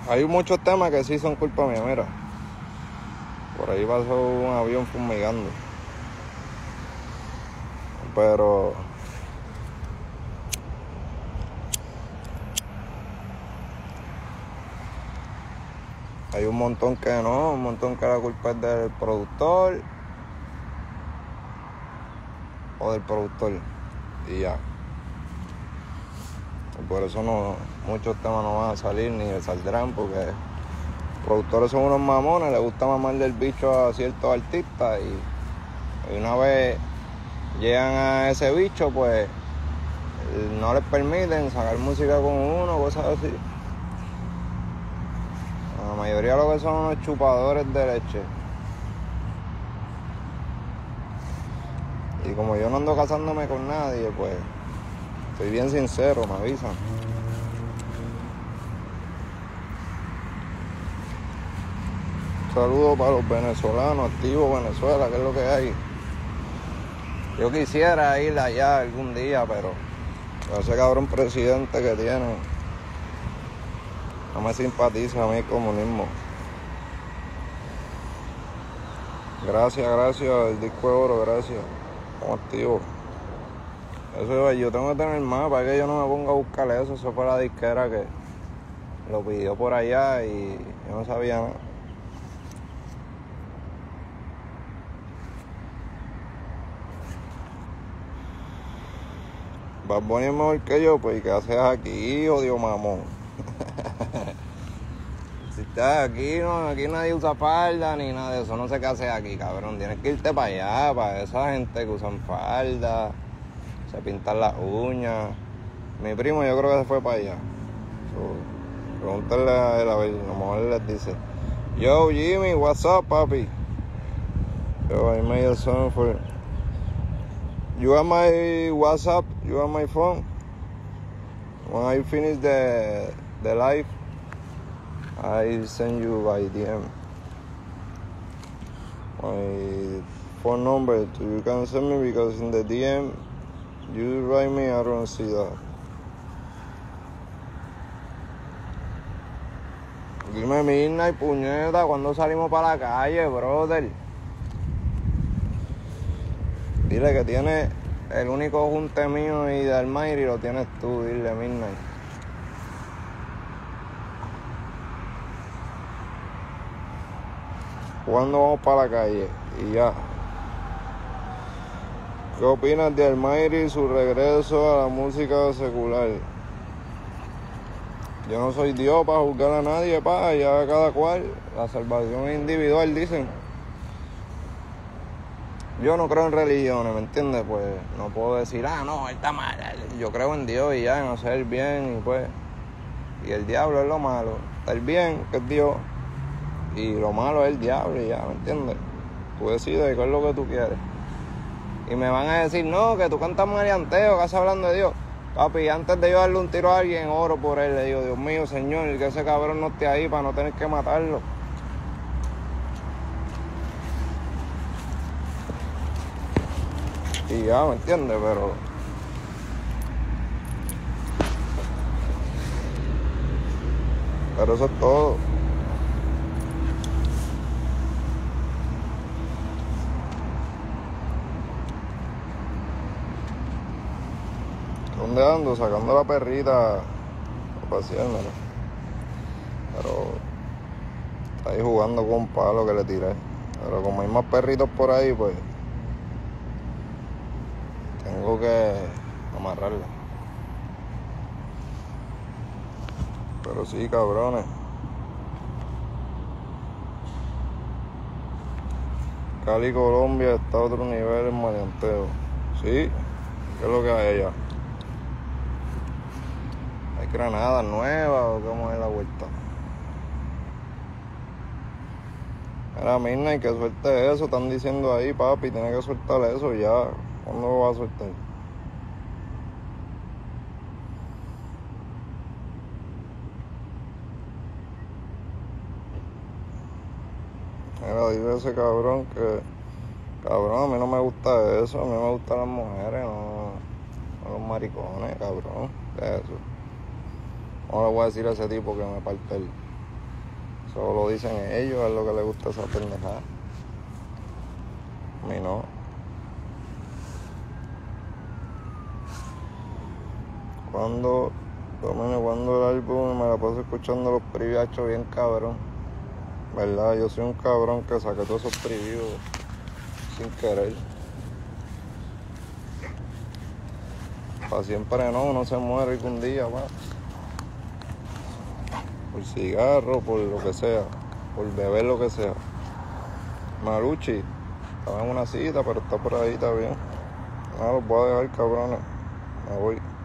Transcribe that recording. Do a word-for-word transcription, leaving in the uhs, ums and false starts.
hay muchos temas que sí son culpa mía, mira. Por ahí pasó un avión fumigando. Pero hay un montón que no, un montón que la culpa es del productor o del productor y ya. Y por eso no, muchos temas no van a salir ni saldrán, porque los productores son unos mamones, les gusta mamarle el bicho a ciertos artistas y, y una vez llegan a ese bicho, pues no les permiten sacar música con uno, cosas así. La mayoría de lo que son unos chupadores de leche. Y como yo no ando casándome con nadie, pues soy bien sincero, me avisan. Saludos para los venezolanos, activos Venezuela, que es lo que hay. Yo quisiera ir allá algún día, pero ese cabrón presidente que tiene no me simpatiza a mí el comunismo. Gracias, gracias, el disco de oro, gracias. Estamos activos. Eso yo tengo que tener más para que yo no me ponga a buscar eso. Eso fue la disquera que lo pidió por allá y yo no sabía nada. Bad Bunny es mejor que yo, pues, ¿y qué haces aquí, odio mamón? Si estás aquí, no, aquí nadie usa falda ni nada de eso, no sé qué haces aquí, cabrón. Tienes que irte para allá, para esa gente que usan falda, se pintan las uñas. Mi primo yo creo que se fue para allá. So, pregúntale a él, a ver, a lo mejor él les dice, yo, Jimmy, what's up, papi? Yo, I made a song for... You have my WhatsApp, you have my phone. When I finish the the live, I send you by D M my phone number. To you can send me because in the D M you write me, I don't see that. Dime midnight, puñeta, cuando salimos para la calle, brother. Dile que tiene el único junte mío y de Almayri lo tienes tú, dile midnight. ¿Cuándo vamos para la calle? Y ya. ¿Qué opinas de Almayri y su regreso a la música secular? Yo no soy Dios para juzgar a nadie, pa, ya cada cual. La salvación es individual, dicen. Yo no creo en religiones, ¿me entiendes? Pues no puedo decir, ah, no, él está mal. Yo creo en Dios y ya, en hacer el bien y pues... Y el diablo es lo malo. Está el bien, que es Dios. Y lo malo es el diablo y ya, ¿me entiendes? Tú decides qué es lo que tú quieres. Y me van a decir, no, que tú cantas marianteo, que estás hablando de Dios. Papi, antes de yo darle un tiro a alguien, oro por él. Le digo, Dios mío, Señor, que ese cabrón no esté ahí para no tener que matarlo. Y ya, ¿me entiendes? Pero... Pero eso es todo. ¿Dónde ando? Sacando la perrita a paseármela. Pero... Está ahí jugando con un palo que le tiré. Pero como hay más perritos por ahí, pues... Tengo que amarrarla. Pero sí, cabrones. Cali, Colombia está a otro nivel en marianteo. Sí, ¿qué es lo que hay allá? ¿Hay granadas nuevas o cómo es la vuelta? Era Midnight, que suelte eso, están diciendo ahí, papi, tiene que soltar eso ya. ¿Cuándo lo va a soltar? Mira, dile a ese cabrón que... Cabrón, a mí no me gusta eso, a mí me gustan las mujeres, no, no los maricones, cabrón. ¿Qué es eso? No le voy a decir a ese tipo que me parte el... Eso lo dicen ellos, es lo que les gusta esa pendejada. A mí no. Cuando, bueno, cuando el álbum me la paso escuchando los priviachos bien cabrón. ¿Verdad? Yo soy un cabrón que saqué todos esos previews sin querer. Para siempre no, uno se muere un día, pa. Por cigarro, por lo que sea, por beber lo que sea. Maruchi, estaba en una cita, pero está por ahí, está bien. No, los voy a dejar, cabrones. Me voy.